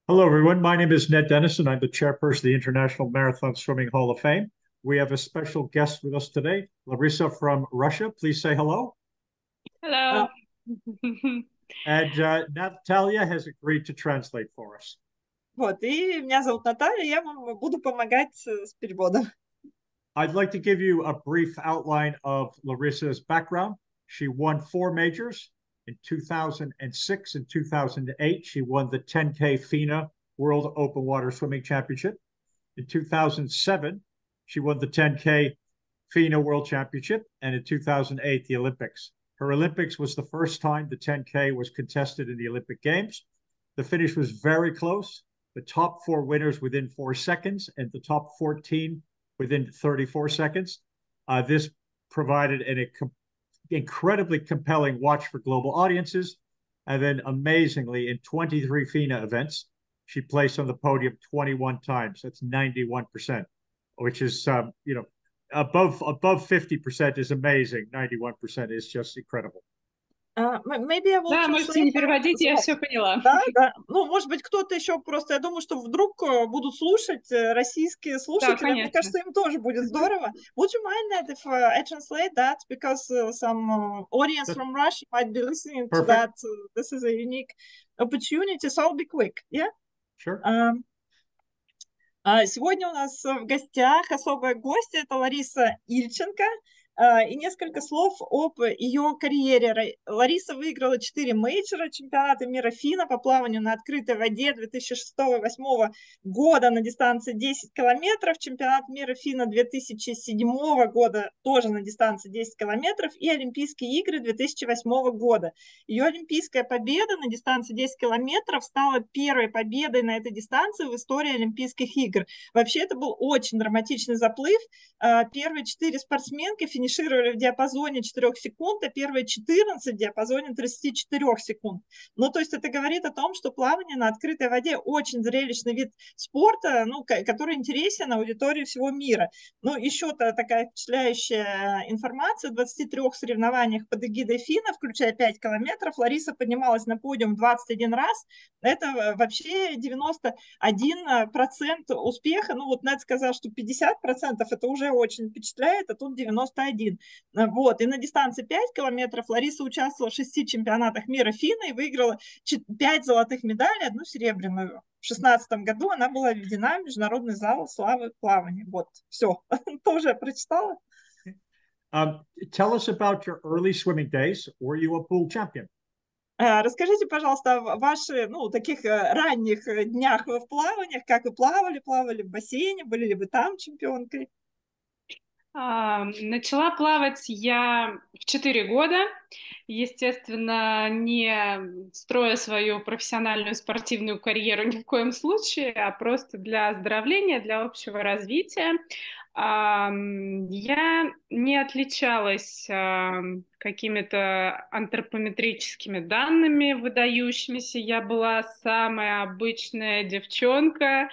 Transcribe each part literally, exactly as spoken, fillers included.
Hello, everyone. My name is Ned Dennison. I'm the chairperson of the International Marathon Swimming Hall of Fame. We have a special guest with us today, Larissa from Russia. Please say hello. Hello. And uh, Natalia has agreed to translate for us. Вот, и меня зовут Наталья, я вам буду помогать с переводом. I'd like to give you a brief outline of Larissa's background. She won four majors. In two thousand six and two thousand eight, she won the ten K FINA World Open Water Swimming Championship. In two thousand seven, she won the ten K FINA World Championship, and in two thousand eight, the Olympics. Her Olympics was the first time the ten K was contested in the Olympic Games. The finish was very close. The top four winners within four seconds, and the top fourteen within thirty-four seconds. Uh, this provided an incredibly compelling watch for global audiences. And then amazingly, in twenty-three FINA events, she placed on the podium twenty-one times. That's ninety-one percent, which is, um, you know, above above fifty percent is amazing. ninety-one percent is just incredible. Uh, maybe I will Да, можете не переводить, я все поняла. Да, да. Ну, может быть, кто-то еще просто, я думаю, что вдруг будут слушать российские слушатели, Да, мне кажется, им тоже будет здорово. Would you mind that if uh, I translate that, because uh, some uh, audience from Russia might be listening to that. Uh, this is a unique opportunity, so I'll be quick, yeah? Sure. Um, Сегодня у нас в гостях особая гостья, это Лариса Ильченко, и несколько слов об ее карьере. Лариса выиграла четыре мейджора, чемпионата мира ФИНА по плаванию на открытой воде две тысячи шестого — две тысячи восьмого года на дистанции десять километров, чемпионат мира ФИНА две тысячи седьмого года тоже на дистанции десять километров и Олимпийские игры две тысячи восьмого года. Ее олимпийская победа на дистанции десять километров стала первой победой на этой дистанции в истории Олимпийских игр. Вообще это был очень драматичный заплыв. Первые четыре спортсменки финишировали в диапазоне четырёх секунд, а первые четырнадцать в диапазоне тридцати четырёх секунд. Ну, то есть это говорит о том, что плавание на открытой воде очень зрелищный вид спорта, ну, который интересен аудитории всего мира. Ну, еще-то такая впечатляющая информация: в двадцати трёх соревнованиях под эгидой ФИНА, включая пять километров, Лариса поднималась на подиум двадцать один раз. Это вообще девяносто один процент успеха. Ну, вот Нед сказал, что пятьдесят процентов это уже очень впечатляет, а тут девяносто один. Вот. И на дистанции пять километров Лариса участвовала в шести чемпионатах мира ФИНА и выиграла пять золотых медалей, одну серебряную. В две тысячи шестнадцатом году она была введена в Международный зал славы плавания. Вот, все. Тоже прочитала. Um, tell us about your early swimming days. Were you a pool champion? Расскажите, пожалуйста, о ваших, ну, таких ранних днях в плаваниях, как вы плавали, плавали в бассейне, были ли вы там чемпионкой? А, начала плавать я в четыре года, естественно, не строя свою профессиональную спортивную карьеру ни в коем случае, а просто для оздоровления, для общего развития. Я не отличалась какими-то антропометрическими данными выдающимися. Я была самая обычная девчонка,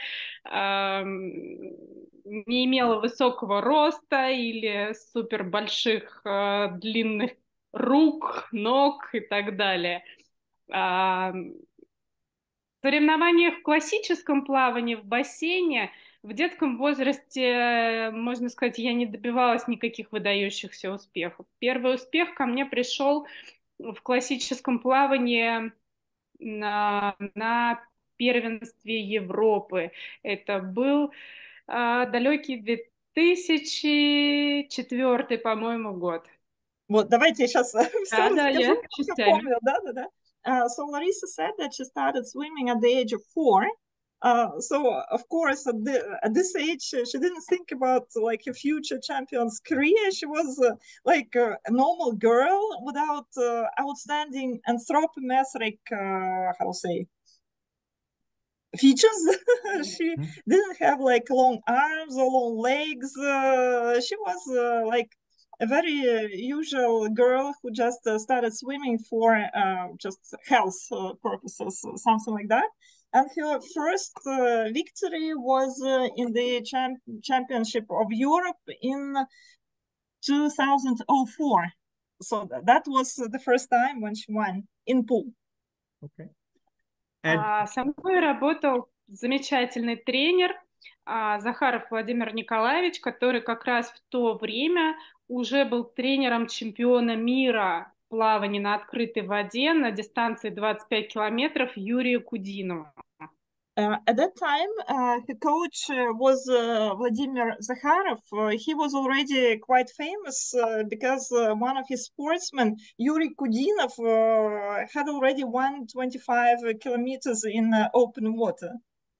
не имела высокого роста или супер больших длинных рук, ног и так далее. В соревнованиях в классическом плавании в бассейне в детском возрасте, можно сказать, я не добивалась никаких выдающихся успехов. Первый успех ко мне пришел в классическом плавании на, на первенстве Европы. Это был э, далекий две тысячи четвёртый, по-моему, год. Вот, давайте я сейчас Да, все да, расскажу, я я помню, да, да, да. Uh, so Larissa said that she started swimming at the age of four. Uh, so of course at, the, at this age she didn't think about like a future champion's career. She was uh, like a, a normal girl without uh, outstanding anthropometric, uh, how to say, features. She mm-hmm. didn't have like long arms or long legs. Uh, she was uh, like a very uh, usual girl who just uh, started swimming for uh, just health uh, purposes, something like that. And her first uh, victory was uh, in the champ championship of Europe in two thousand four. So th that was the first time when she won in pool. Okay. And А, со мной работал замечательный тренер а, Захаров Владимир Николаевич, который как раз в то время уже был тренером чемпиона мира в плавании на открытой воде на дистанции двадцать пять километров Юрия Кудинова. Uh, at that time, uh, the coach uh, was uh, Vladimir Zakharov. Uh, he was already quite famous uh, because uh, one of his sportsmen, Yuri Kudinov, uh, had already won twenty-five kilometers in uh, open water.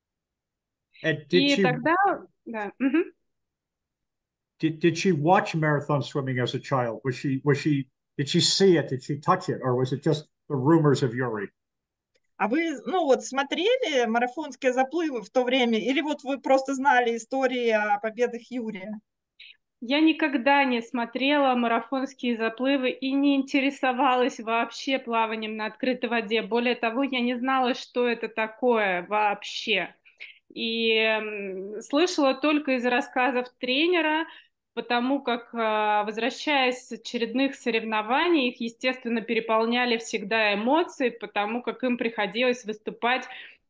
and did И she тогда, да, мгм. did, did she watch marathon swimming as a child? Was she was she did she see it? Did she touch it, or was it just the rumors of Yuri? А вы, ну вот, смотрели марафонские заплывы в то время, или вот вы просто знали истории о победах Юрия? Я никогда не смотрела марафонские заплывы и не интересовалась вообще плаванием на открытой воде. Более того, я не знала, что это такое вообще. И м, слышала только из рассказов тренера, потому как, а, возвращаясь с очередных соревнований, их, естественно, переполняли всегда эмоции, потому как им приходилось выступать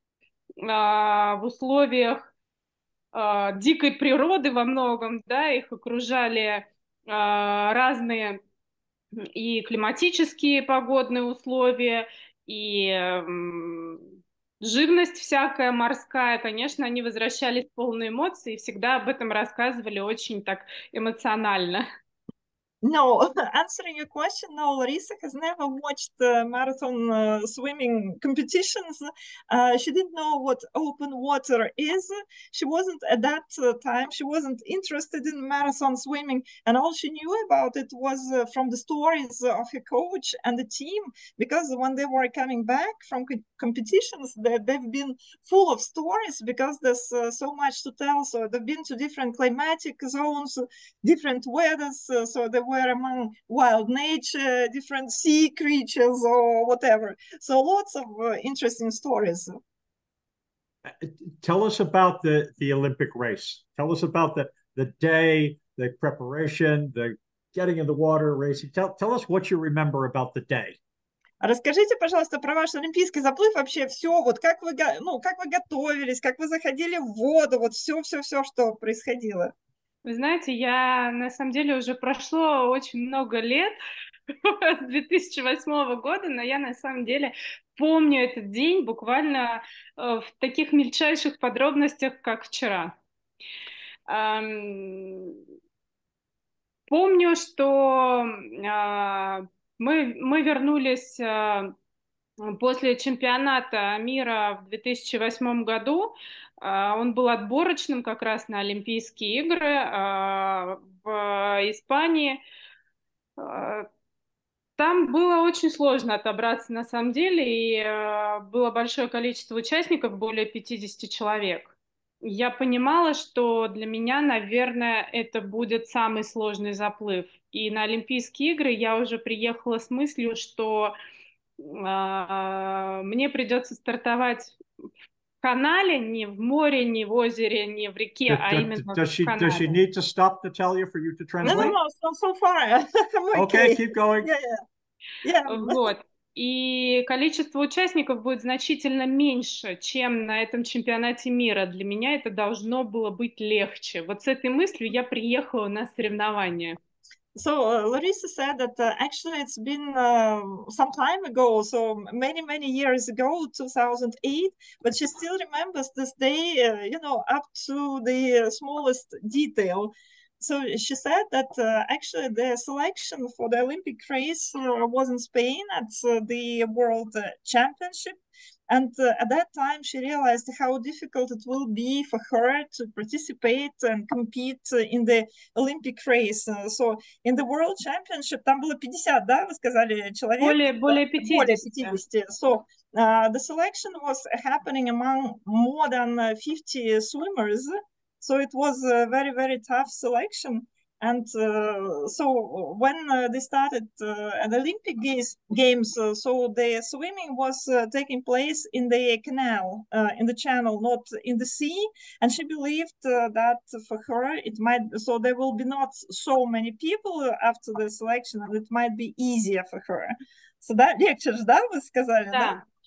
а, в условиях а, дикой природы во многом, да, их окружали а, разные и климатические погодные условия, и м, живность всякая морская. Конечно, они возвращались полные эмоций и всегда об этом рассказывали очень так эмоционально. No, answering your question, no, Larissa has never watched uh, marathon uh, swimming competitions. Uh, she didn't know what open water is. She wasn't at that uh, time, she wasn't interested in marathon swimming. And all she knew about it was uh, from the stories of her coach and the team, because when they were coming back from co competitions, they, they've been full of stories because there's uh, so much to tell. So they've been to different climatic zones, different weathers, uh, so they were among wild nature, different sea creatures or whatever. So lots of uh, interesting stories. Tell us about the the Olympic race. Tell us about the the day, the preparation, the getting in the water, racing. Tell tell us what you remember about the day. Расскажите, пожалуйста, про ваш олимпийский заплыв, вообще все, вот как вы, ну, как вы готовились, как вы заходили в воду, вот все-все-все, что происходило. Вы знаете, я на самом деле уже прошло очень много лет с две тысячи восьмого года, но я на самом деле помню этот день буквально э, в таких мельчайших подробностях, как вчера. Эм, помню, что э, мы, мы вернулись э, после чемпионата мира в две тысячи восьмом году. Он был отборочным как раз на Олимпийские игры в Испании. Там было очень сложно отобраться на самом деле, и было большое количество участников, более пятидесяти человек. Я понимала, что для меня, наверное, это будет самый сложный заплыв. И на Олимпийские игры я уже приехала с мыслью, что мне придется стартовать в канале, не в море, не в озере, не в реке, Does, а именно does в she канале. does she need to stop, Natalia, for you to translate? No, no, no, so, so far I'm Okay, okay. keep going. Yeah, yeah. Yeah. Вот. И количество участников будет значительно меньше, чем на этом чемпионате мира. Для меня это должно было быть легче. Вот с этой мыслью я приехала на соревнования. So uh, Larissa said that uh, actually it's been uh, some time ago, so many, many years ago, two thousand eight, but she still remembers this day, uh, you know, up to the smallest detail. So she said that uh, actually the selection for the Olympic race uh, was in Spain at uh, the World Championship. And uh, at that time, she realized how difficult it will be for her to participate and compete in the Olympic race. Uh, so in the World Championship, там было пятьдесят, да, вы сказали, человек? Более, более Более пятидесяти. пятидесяти. So uh, the selection was happening among more than fifty swimmers. So it was a very, very tough selection. And uh, so when uh, they started uh, at the Olympic games, games uh, so the swimming was uh, taking place in the canal, uh, in the channel, not in the sea. And she believed uh, that for her, it might, so there will be not so many people after the selection, and it might be easier for her. So that легче, да, вы сказали, Да. да?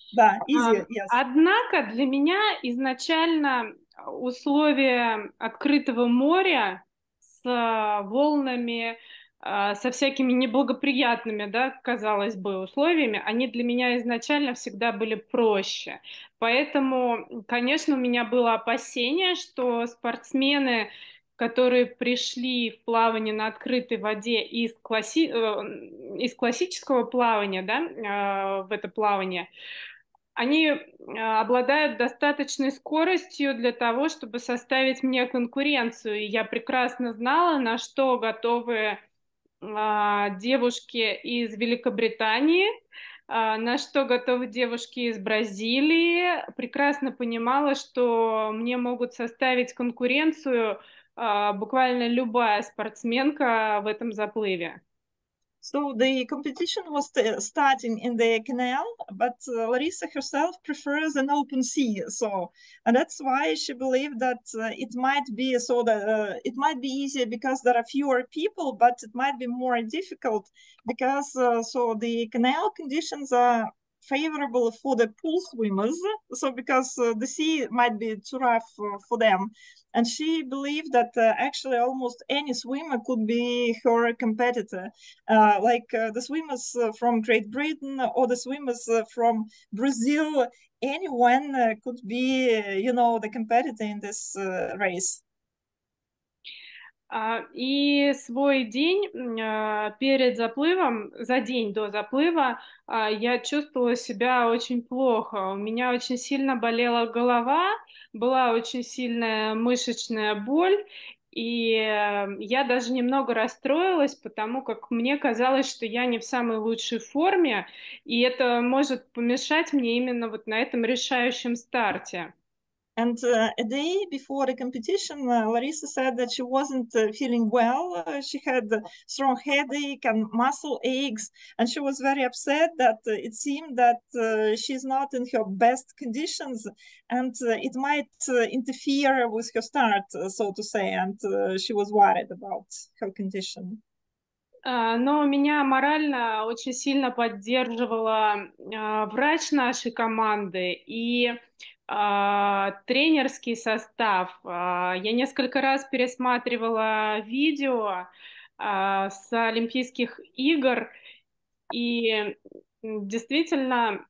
Да, easy, yes. Однако для меня изначально условия открытого моря с волнами, со всякими неблагоприятными, да, казалось бы, условиями, они для меня изначально всегда были проще. Поэтому, конечно, у меня было опасение, что спортсмены, которые пришли в плавание на открытой воде из, класси... из классического плавания, да, в это плавание, они обладают достаточной скоростью для того, чтобы составить мне конкуренцию. И я прекрасно знала, на что готовы а, девушки из Великобритании, а, на что готовы девушки из Бразилии. Прекрасно понимала, что мне могут составить конкуренцию а, буквально любая спортсменка в этом заплыве. So the competition was st starting in the canal, but uh, Larissa herself prefers an open sea. So, and that's why she believed that uh, it might be so that uh, it might be easier because there are fewer people, but it might be more difficult because uh, so the canal conditions are favorable for the pool swimmers. So because uh, the sea might be too rough uh, for them. And she believed that uh, actually almost any swimmer could be her competitor, uh, like uh, the swimmers uh, from Great Britain or the swimmers uh, from Brazil. Anyone uh, could be, uh, you know, the competitor in this uh, race. И свой день перед заплывом, за день до заплыва, я чувствовала себя очень плохо. У меня очень сильно болела голова, была очень сильная мышечная боль, и я даже немного расстроилась, потому как мне казалось, что я не в самой лучшей форме, и это может помешать мне именно вот на этом решающем старте. And uh, a day before the competition, uh, Larissa said that she wasn't uh, feeling well. Uh, she had a strong headache and muscle aches, and she was very upset that uh, it seemed that uh, she's not in her best conditions, and uh, it might uh, interfere with her start, uh, so to say, and uh, she was worried about her condition. Но меня морально очень сильно поддерживала врач нашей команды и тренерский состав. Я несколько раз пересматривала видео с Олимпийских игр, и действительно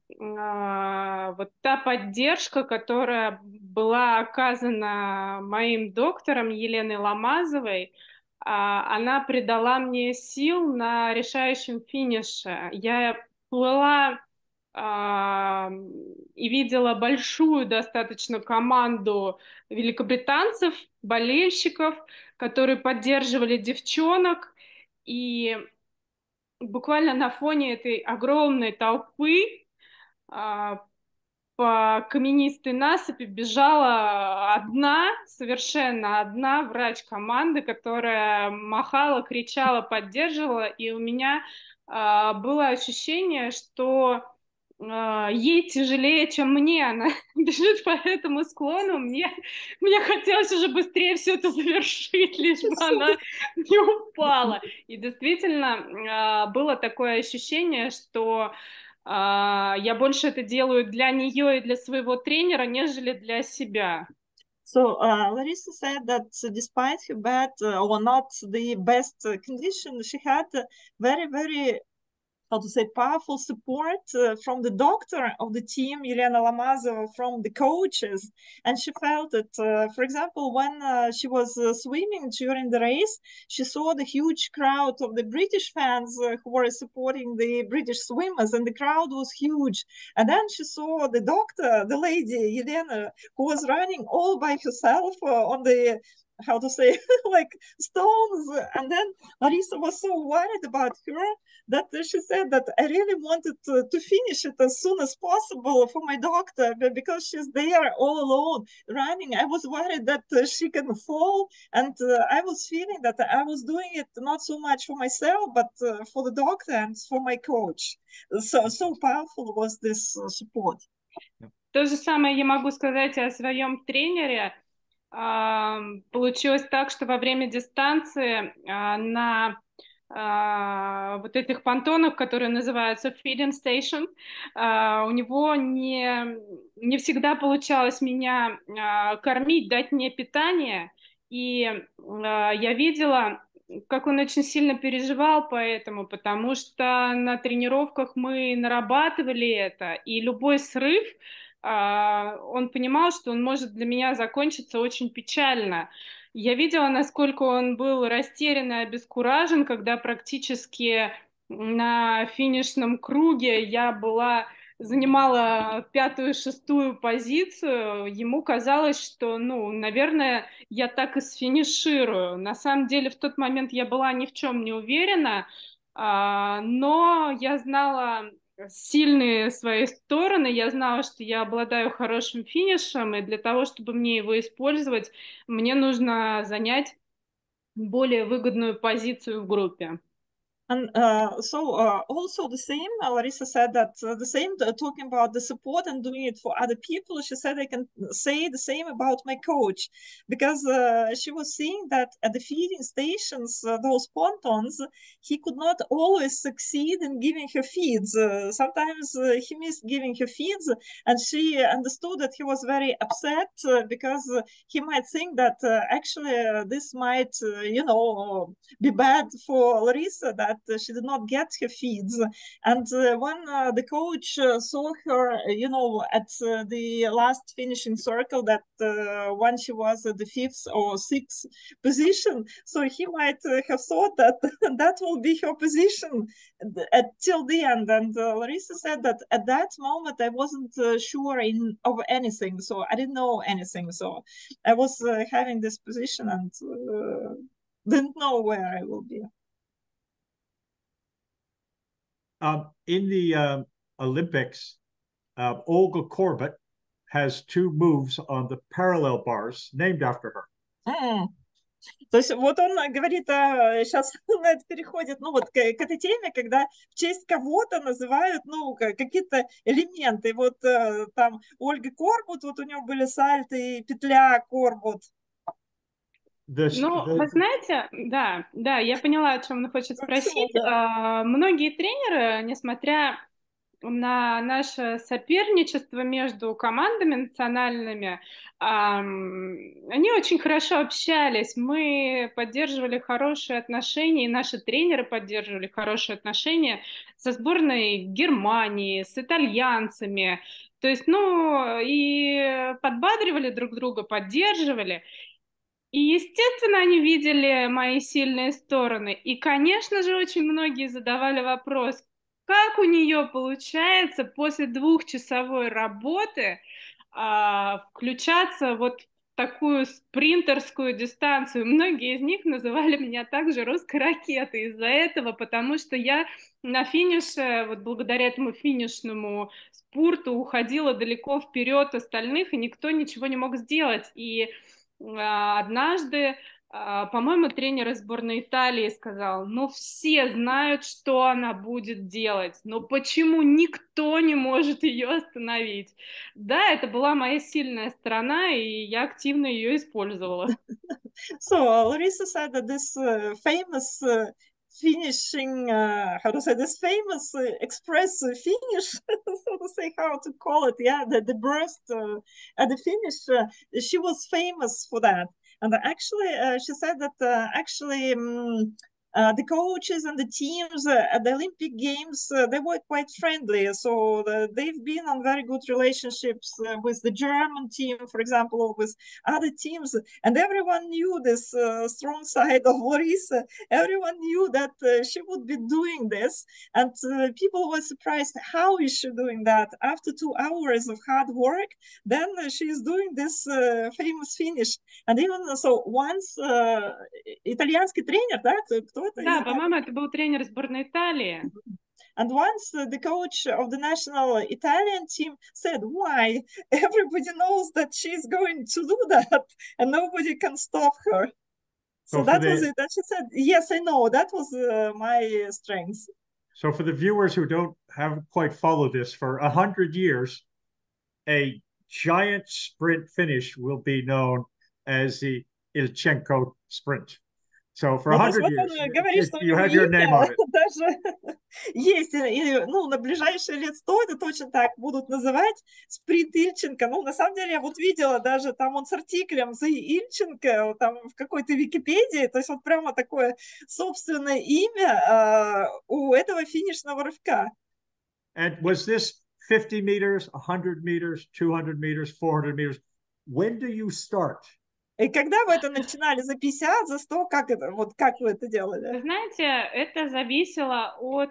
вот та поддержка, которая была оказана моим доктором Еленой Ломазовой, она придала мне сил на решающем финише. Я плыла а, и видела большую достаточно команду великобританцев, болельщиков, которые поддерживали девчонок. И буквально на фоне этой огромной толпы а, по каменистой насыпи бежала одна, совершенно одна врач команды, которая махала, кричала, поддерживала, и у меня э, было ощущение, что э, ей тяжелее, чем мне. Она бежит по этому склону, мне, мне хотелось уже быстрее все это завершить, лишь бы она не упала. И действительно э, было такое ощущение, что я больше это делаю для нее и для своего тренера, нежели для себя. So uh, Larissa said that despite her bad uh, or not the best uh, condition, she had uh, very, very how to say, powerful support uh, from the doctor of the team, Elena Lamazova, from the coaches. And she felt that, uh, for example, when uh, she was uh, swimming during the race, she saw the huge crowd of the British fans uh, who were supporting the British swimmers, and the crowd was huge. And then she saw the doctor, the lady, Elena, who was running all by herself uh, on the how to say, like stones. And then Larissa was so worried about her that she said that I really wanted to, to finish it as soon as possible for my doctor, because she's there all alone running. I was worried that uh, she can fall. And uh, I was feeling that I was doing it not so much for myself, but uh, for the doctor and for my coach. So, so powerful was this uh, support. То же самое я могу сказать о своем тренере. Получилось так, что во время дистанции на а, вот этих понтонов, которые называются feeding station. А, у него не, не всегда получалось меня а, кормить, дать мне питание. И а, я видела, как он очень сильно переживал по этому, потому что на тренировках мы нарабатывали это, и любой срыв, а, он понимал, что он может для меня закончиться очень печально. Я видела, насколько он был растерян и обескуражен, когда практически на финишном круге я была, занимала пятую-шестую позицию. Ему казалось, что, ну, наверное, я так и сфиниширую. На самом деле, в тот момент я была ни в чем не уверена, а, но я знала сильные свои стороны, я знала, что я обладаю хорошим финишем, и для того, чтобы мне его использовать, мне нужно занять более выгодную позицию в группе. And uh, so uh, also the same, uh, Larissa said that uh, the same, uh, talking about the support and doing it for other people, she said I can say the same about my coach, because uh, she was seeing that at the feeding stations, uh, those pontons, he could not always succeed in giving her feeds. Uh, sometimes uh, he missed giving her feeds, and she understood that he was very upset uh, because he might think that uh, actually uh, this might, uh, you know, be bad for Larissa, that she did not get her feeds. And uh, when uh, the coach uh, saw her, you know, at uh, the last finishing circle, that uh, when she was at the fifth or sixth position, so he might uh, have thought that that will be her position at, till the end. And uh, Larissa said that at that moment I wasn't uh, sure in, of anything, so I didn't know anything. So I was uh, having this position and uh, didn't know where I will be. Um, in the uh, Olympics, uh, Olga Korbut has two moves on the parallel bars named after her. Mm. То есть вот он говорит, а, сейчас на это переходит, ну вот к, к этой теме, когда в честь кого-то называют, ну, какие-то элементы. Вот там Ольга Корбут, вот у нее были сальты и петля Корбут. This, ну, the... вы знаете, да, да, я поняла, о чем он хочет спросить. А, многие тренеры, несмотря на наше соперничество между командами национальными, они очень хорошо общались, мы поддерживали хорошие отношения, и наши тренеры поддерживали хорошие отношения со сборной Германии, с итальянцами, то есть, ну, и подбадривали друг друга, поддерживали. И, естественно, они видели мои сильные стороны. И, конечно же, очень многие задавали вопрос, как у нее получается после двухчасовой работы а, включаться вот в такую спринтерскую дистанцию. Многие из них называли меня также русской ракетой из-за этого, потому что я на финише, вот благодаря этому финишному спурту, уходила далеко вперед остальных, и никто ничего не мог сделать. И однажды, по-моему, тренер из сборной Италии сказал, ну все знают, что она будет делать, но почему никто не может ее остановить? Да, это была моя сильная сторона, и я активно ее использовала. So Larissa said that this uh, famous uh, finishing, uh, how to say, this famous uh, express finish, so to say, how to call it, yeah, the, the burst uh, at the finish, uh, she was famous for that. And actually, uh, she said that uh, actually um, uh, the coaches and the teams uh, at the Olympic Games, uh, they were quite friendly. So the, they've been on very good relationships uh, with the German team, for example, or with other teams. And everyone knew this uh, strong side of Larissa. Everyone knew that uh, she would be doing this. And uh, people were surprised, how is she doing that? After two hours of hard work, then uh, she's doing this uh, famous finish. And even so, once uh, итальянский тренер, да, кто это? Да, по-моему, это был тренер сборной Италии. And once uh, the coach of the national Italian team said, why? Everybody knows that she's going to do that and nobody can stop her. So, so that the, was it. And she said, yes, I know. That was uh, my strength. So for the viewers who don't haven't quite followed this, for a hundred years, a giant sprint finish will be known as the Ilchenko sprint. So for Ну, a то есть hundred вот он years, говорит, it, что у you него had your name имя on it. даже есть, и, ну, на ближайшие лет сто это точно так будут называть, Спринт Ильченко. Ну, на самом деле, я вот видела даже там он с артиклем за Ильченко, там в какой-то Википедии, то есть вот прямо такое собственное имя uh, у этого финишного рывка. And was this fifty meters, one hundred meters, two hundred meters, four hundred meters? When do you start? И когда вы это начинали, за пятьдесят, за сто, как это, вот как вы это делали? Вы знаете, это зависело от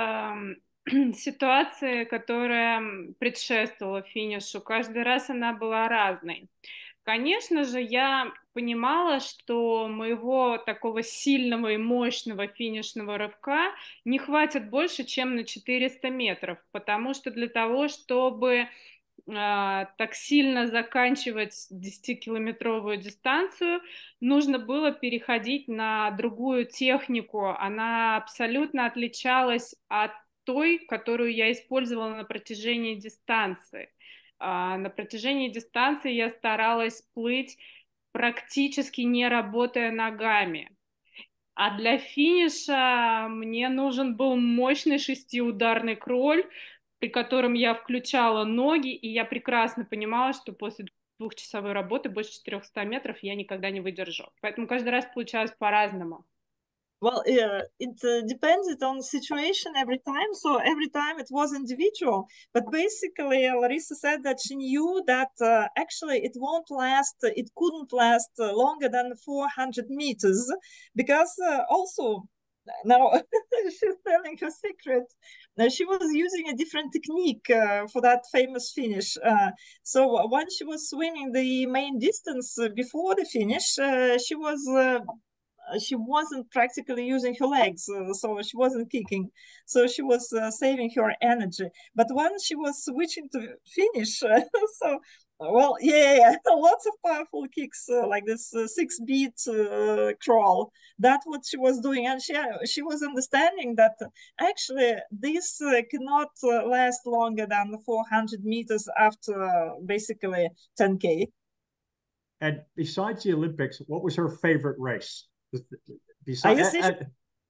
э, ситуации, которая предшествовала финишу. Каждый раз она была разной. Конечно же, я понимала, что моего такого сильного и мощного финишного рывка не хватит больше, чем на четыреста метров, потому что для того, чтобы так сильно заканчивать десятикилометровую дистанцию, нужно было переходить на другую технику. Она абсолютно отличалась от той, которую я использовала на протяжении дистанции. На протяжении дистанции я старалась плыть, практически не работая ногами. А для финиша мне нужен был мощный шестиударный кроль, при котором я включала ноги, и я прекрасно понимала, что после двухчасовой работы больше четырехсот метров я никогда не выдержу. Поэтому каждый раз получалось по-разному. Well, uh, it uh, depended on the situation every time. So every time it was individual. But basically, Larissa said that she knew that uh, actually it won't last, it couldn't last uh, longer than four hundred meters. Because uh, also, now she's telling her secret. Now, she was using a different technique uh, for that famous finish. Uh, so when she was swimming the main distance before the finish, uh, she was uh, she wasn't practically using her legs, uh, so she wasn't kicking. So she was uh, saving her energy. But when she was switching to finish, uh, so well, yeah, yeah, yeah, lots of powerful kicks uh, like this uh, six-beat uh, crawl. That's what she was doing, and she she was understanding that actually this uh, cannot uh, last longer than four hundred meters after uh, basically ten K. And besides the Olympics, what was her favorite race? А если еще...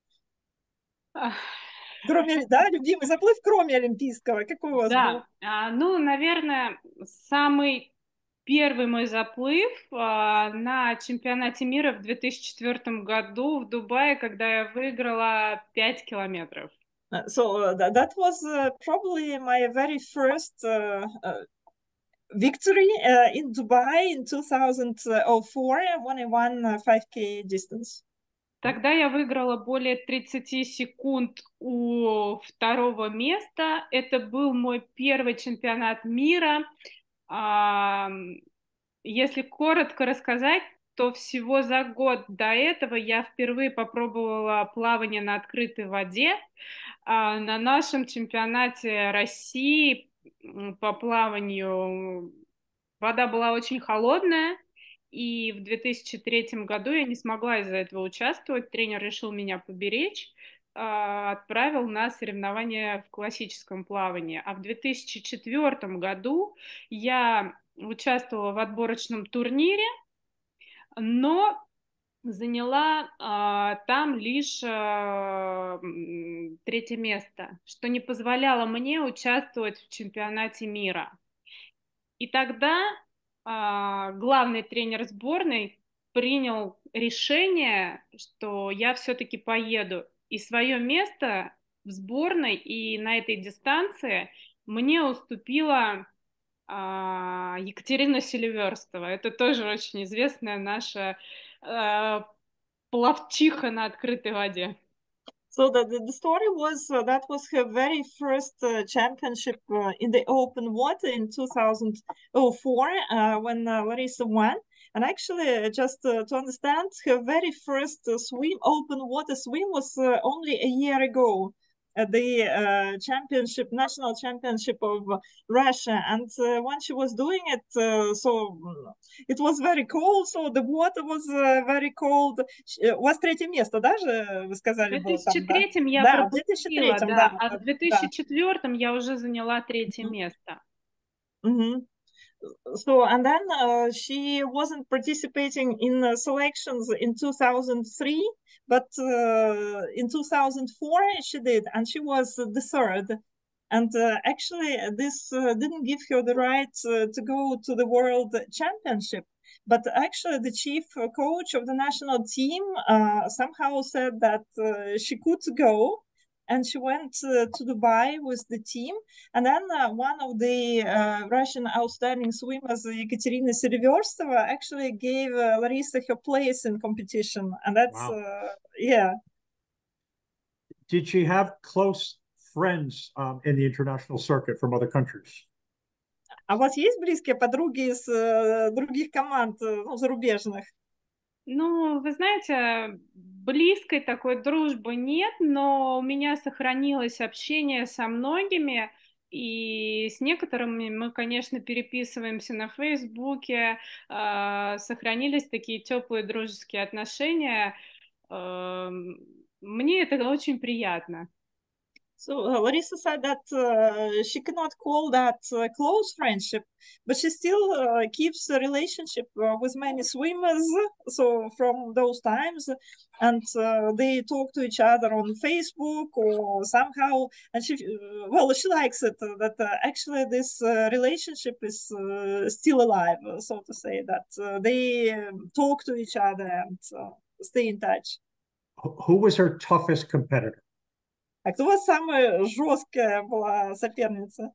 Кроме, да, любимый заплыв, кроме олимпийского, какой у вас да, был? А, ну, наверное, самый первый мой заплыв а, на чемпионате мира в две тысячи четвёртом году в Дубае, когда я выиграла пять километров. So uh, that, that was uh, probably my very first uh, uh, victory uh, in Dubai in two thousand four when I won uh, five K distance. Тогда я выиграла более тридцати секунд у второго места. Это был мой первый чемпионат мира. Если коротко рассказать, то всего за год до этого я впервые попробовала плавание на открытой воде. На нашем чемпионате России по плаванию вода была очень холодная. И в две тысячи третьем году я не смогла из-за этого участвовать. Тренер решил меня поберечь, отправил на соревнования в классическом плавании. А в две тысячи четвёртом году я участвовала в отборочном турнире, но заняла а, там лишь а, третье место, что не позволяло мне участвовать в чемпионате мира. И тогда главный тренер сборной принял решение, что я все-таки поеду. И свое место в сборной и на этой дистанции мне уступила а, Екатерина Селиверстова. Это тоже очень известная наша а, пловчиха на открытой воде. So the, the story was uh, that was her very first uh, championship uh, in the open water in two thousand four uh, when uh, Larissa won. And actually, just uh, to understand, her very first uh, swim, open water swim was uh, only a year ago at the uh, championship, national championship of Russia. And uh, when she was doing it, uh, so it was very cold, so the water was uh, very cold. У вас третье место, даже, вы сказали, в две тысячи третьем было там, да? я да, пропустила, в две тысячи третьем, да, да, а в две тысячи четвёртом да. я уже заняла третье mm-hmm. место. Mm-hmm. So, and then uh, she wasn't participating in uh, selections in two thousand three, but uh, in two thousand four she did, and she was the third. And uh, actually, this uh, didn't give her the right uh, to go to the World Championship. But actually, the chief coach of the national team uh, somehow said that uh, she could go. And she went uh, to Dubai with the team. And then uh, one of the uh, Russian outstanding swimmers, Ekaterina Sereverstova, actually gave uh, Larissa her place in competition. And that's, Wow. uh, yeah. Did she have close friends um, in the international circuit from other countries? А у вас есть близкие подруги из uh, других команд, ну, зарубежных? Ну, вы знаете, близкой такой дружбы нет, но у меня сохранилось общение со многими, и с некоторыми мы, конечно, переписываемся на Фейсбуке, э, сохранились такие теплые дружеские отношения. Э, мне это очень приятно. So uh, Larissa said that uh, she cannot call that uh, close friendship, but she still uh, keeps a relationship uh, with many swimmers. So from those times, and uh, they talk to each other on Facebook or somehow. And she, uh, well, she likes it uh, that uh, actually this uh, relationship is uh, still alive, so to say. That uh, they um, talk to each other and uh, stay in touch. Who was her toughest competitor? А кто у вас самая жесткая была соперница?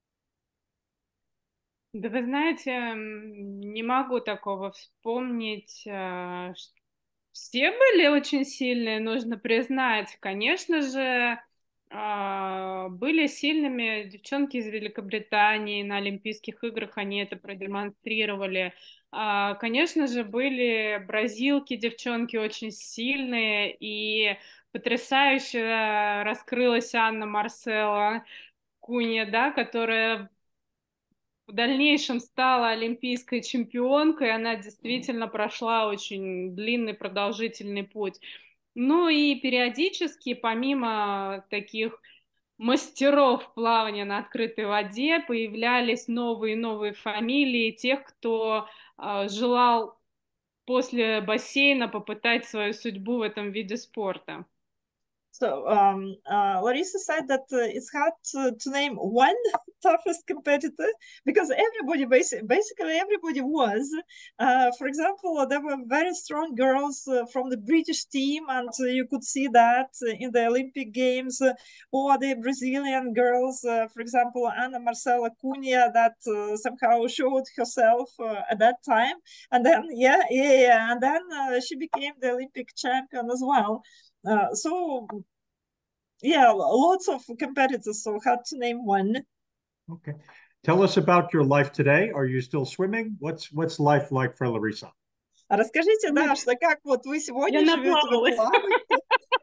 Да вы знаете, не могу такого вспомнить. Все были очень сильные, нужно признать. Конечно же, были сильными девчонки из Великобритании, на Олимпийских играх они это продемонстрировали. Конечно же, были бразилки, девчонки очень сильные, и потрясающе раскрылась Анна Марсела Кунья, да, которая в дальнейшем стала олимпийской чемпионкой, она действительно прошла очень длинный, продолжительный путь. Ну и периодически, помимо таких мастеров плавания на открытой воде, появлялись новые и новые фамилии тех, кто э, желал после бассейна попытать свою судьбу в этом виде спорта. So um, uh, Larissa said that uh, it's hard to, to name one toughest competitor because everybody, basi- basically everybody was. Uh, for example, there were very strong girls uh, from the British team, and uh, you could see that in the Olympic Games, uh, or the Brazilian girls, uh, for example, Ana Marcela Cunha, that uh, somehow showed herself uh, at that time. And then, yeah, yeah, yeah. And then uh, she became the Olympic champion as well. Uh, so yeah, lots of competitors, so hard to name one. Okay. Tell us about your life today. Are you still swimming? What's what's life like for Larissa? Расскажите, да, что как вот вы сегодня живете, вы плаваете?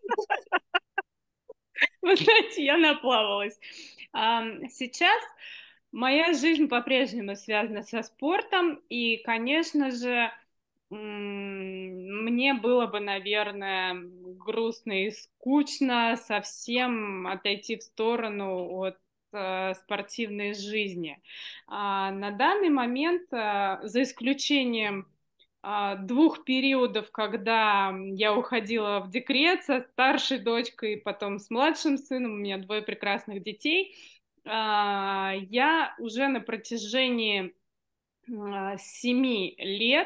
Вы знаете, я наплавалась. Сейчас моя жизнь по-прежнему связана со спортом, и, конечно же, мне было бы, наверное, грустно и скучно совсем отойти в сторону от э, спортивной жизни. А на данный момент, э, за исключением э, двух периодов, когда я уходила в декрет со старшей дочкой, потом с младшим сыном, у меня двое прекрасных детей, э, я уже на протяжении э, семи лет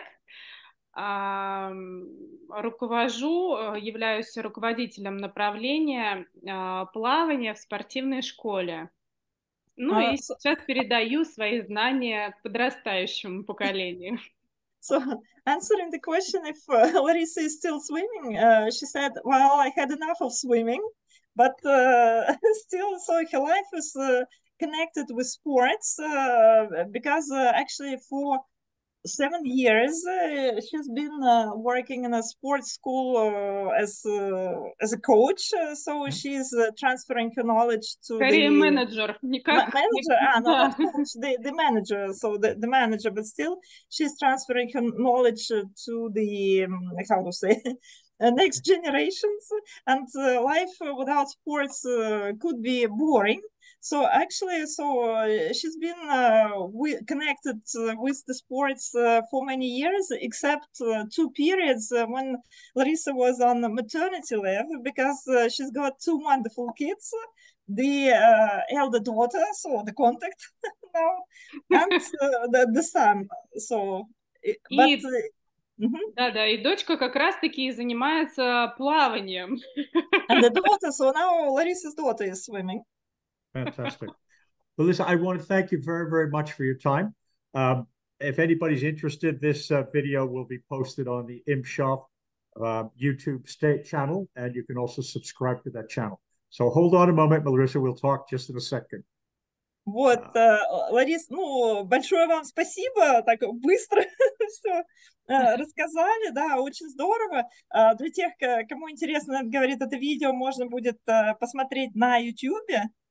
руковожу, являюсь руководителем направления плавания в спортивной школе. Ну и сейчас передаю свои знания подрастающему поколению. So, answering the question if uh, Larissa is still swimming, uh, she said, well, I had enough of swimming, but uh, still, so her life is uh, connected with sports uh, because uh, actually for seven years uh, she's been uh, working in a sports school uh, as uh, as a coach, uh, so she's uh, transferring her knowledge to Скорее the менеджер, никак... ma- manager. Ah, no, not coach, the, the manager. So the, the manager, but still she's transferring her knowledge uh, to the um, how to say uh, next generations. And uh, life without sports uh, could be boring. So actually, so uh, she's been uh, we connected uh, with the sports uh, for many years, except uh, two periods uh, when Larissa was on maternity leave, because uh, she's got two wonderful kids, the uh, elder daughter, so the contact now, and uh, the, the son. So, but. И, Uh, mm-hmm. да, да, и дочка как раз-таки занимается плаванием. And the daughter, so now Larissa's daughter is swimming. Fantastic. Well, listen, I want to thank you very, very much for your time. Um, if anybody's interested, this uh, video will be posted on the ImShop uh, YouTube state channel, and you can also subscribe to that channel. So hold on a moment, Larissa, we'll talk just in a second. Вот, Ларис, ну, большое вам спасибо, так быстро все рассказали, да, очень здорово. Для тех, кому интересно, говорит, это видео можно будет посмотреть на YouTube.